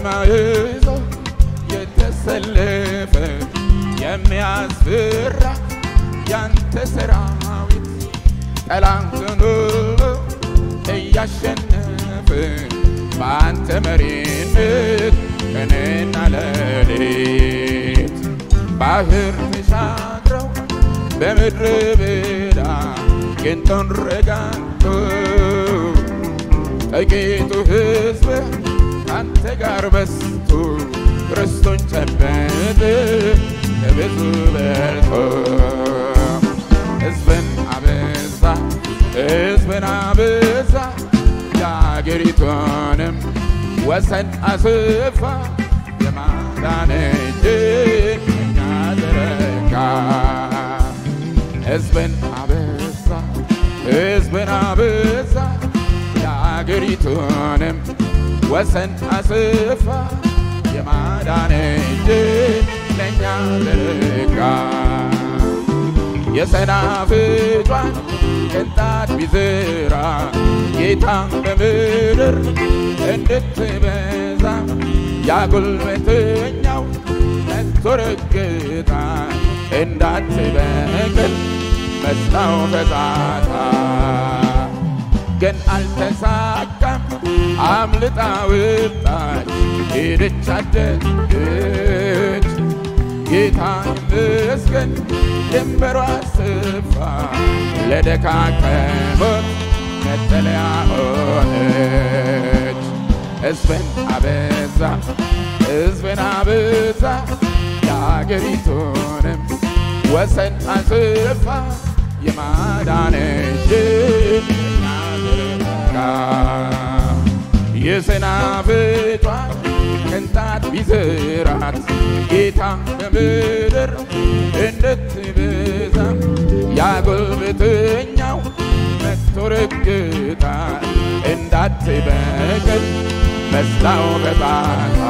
ይዞ የተሰለፈ የሚያስፈራ ያንተ ሰራዊት ጠላትን ሁሉ እያሸነፈ በአንተ መሪነት ቀንና ሌሊት ባህር ተሻግረው በምድረ በዳ ግንጡን ረጋግቶ ጥቂቱ ሕዝብ ካንተ ጋር በዝቶ ርስቱን ጨበጠ ከብዙ በልጦ ሕዝብን አበዛ የአገሪቱንም ወሰን አስፋ የማዳን እጅን እኛ ዘረጋ ሕዝብን አበዛ የአገሪቱንም ወሰን አስፋ የማዳን እጅን ለእኛ ዘረጋ የሰናፍጯን ቅንጣት ቢዘራ ጌታ በምድር እንድትበዛ ያጉልበተኛው መጥቶ ረገጣ እንዳትበቅል መስላው ፈዛታ ግን አልተሳካም አምልጣ ወጣች ሄደች አደገች ጌታ ይመስገን ድንበሯ ሰፋ ለደካከሞት መጠለያ ሆነች ሕዝብን አበዛ የአገሪቱንም ወሰን አስፋ የማዳን እጅን ዘረጋ የሰናፍጯን ቅንጣት ቢዘራት ጌታ በምድር እንድትበዛ ያጉልበተኛው መጥቶ ረገጣ እንዳትበቅል መስላው በዛታ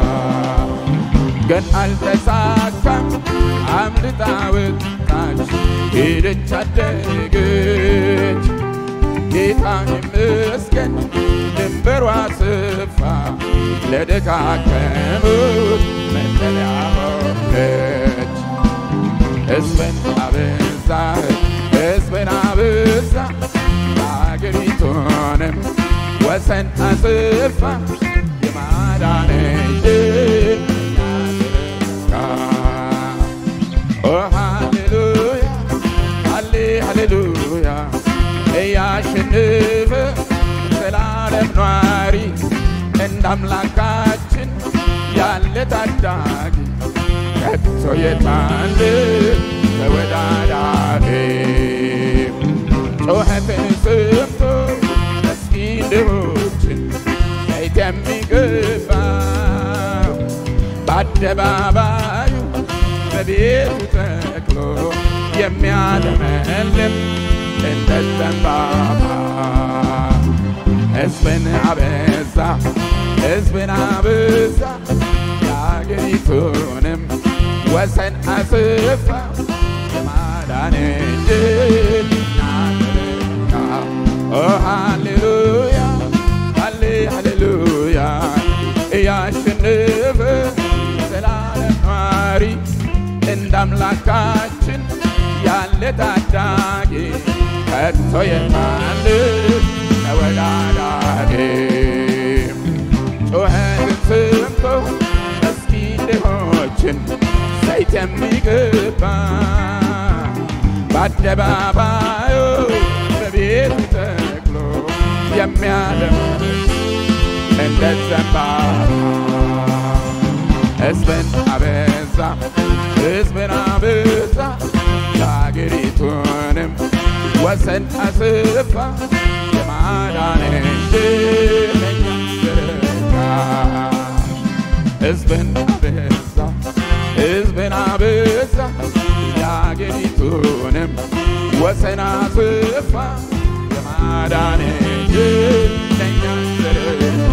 ግን አልተሳካም አምልጣ ወጣች ሄደች አደገች ጌታ ይመስገን ድንበሯ ሰፋ ለደካከሙት መጠለያ ሆነች ሕዝብን አበዛ የአገሪቱንም ወሰን አስፋ የማዳን እጅን ዘረጋ ኦ ሃሌሉያ ሃሌሉያ እያሸነፈ ዘላለም ኗሪ እንዳምላካችን ያለ ታዳጊ ከቶ የታለ ተወዳዳሪ ጩኸትን ሰምቶ ምስኪን ድሆችን ዘይት የሚቀባ በአደባባዩ በቤቱ ተክሎ የሚያለመልም እንደ ዘንባባ ሕዝብን አበዛ የአገሪቱንም ወሰን አስፋ የማዳን እጅን ዘረጋ ኦ ሃሌሉያ ሃሌሉያ እያሸነፈ ዘላለም ኗሪ እንዳምላካችን ያለ ታዳጊ ከቶ የታለ ተወዳዳሪ ጩኸትን ሰምቶ ምስኪን ድሆችን ዘይት የሚቀባ በአደባባዩ በቤቱ ተክሎ የሚያለመልም እንደ ዘንባባ ሕዝብን አበዛ የአገሪቱንም ወሰን አስፋ የማዳን እጅን ለእኛ ዘረጋ ሕዝብን አበዛ የአገሪቱንም ወሰን አስፋ የማዳን እጅን ለእኛ ዘረጋ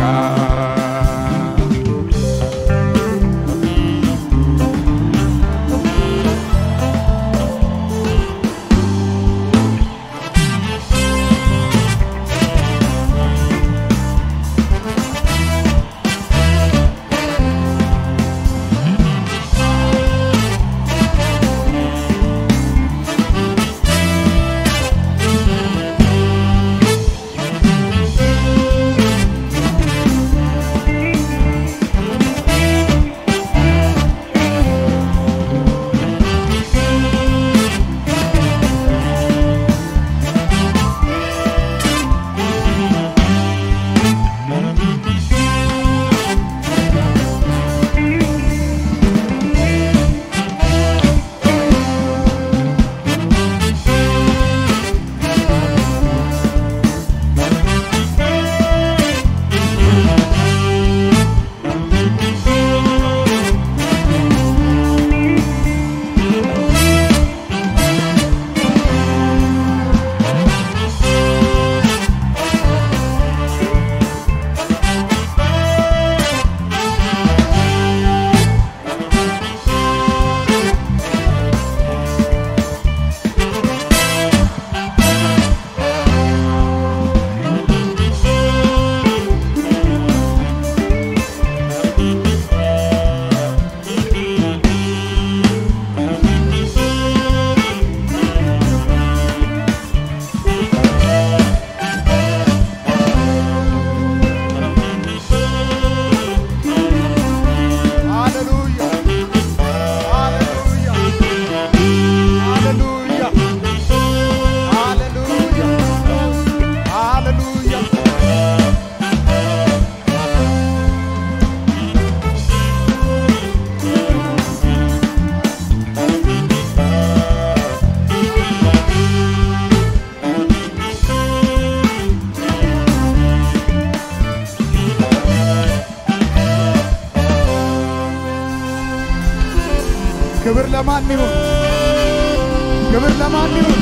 ክብር ለማን ይሁን? ክብር ለማን ይሁን?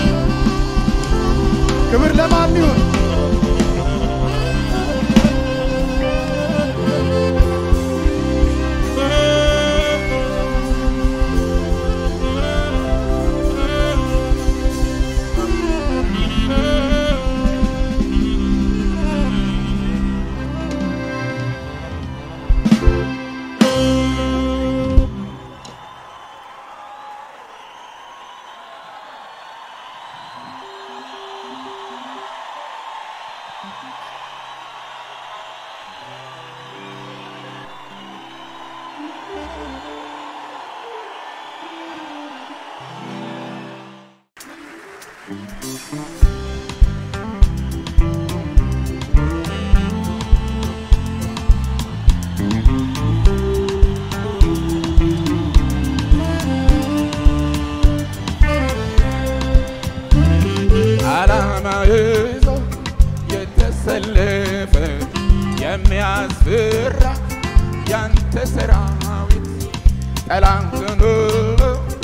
ክብር ለማን ይሁን? የሚያስፈራ ያንተ ሰራዊት ጠላትን ሁሉ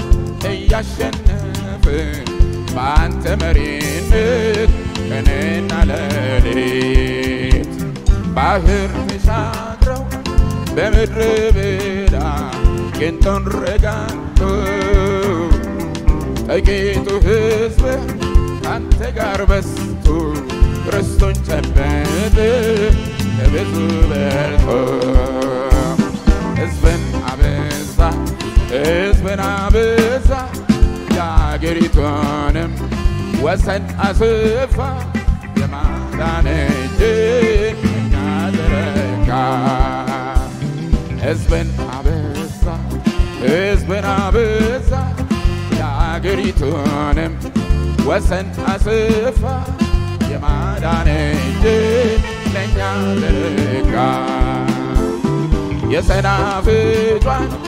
እያሸነፈ በአንተ መሪነት ቀንና ሌሊት ባህር ተሻግረው በምድረ በዳ ግንቶን ረጋግቶ ጥቂቱ ሕዝብ ካንተ ጋር በዝቶ ርስቱን ጨበጠ ብዙ በልቶ ሕዝብን አበዛ የአገሪቱንም ወሰን አስፋ የማዳን እጅን እኛ ዘረጋ ሕዝብን አበዛ የአገሪቱንም ወሰን አስፋ የማዳን እጅን ለኛ ዘረጋ የሰናፍጯን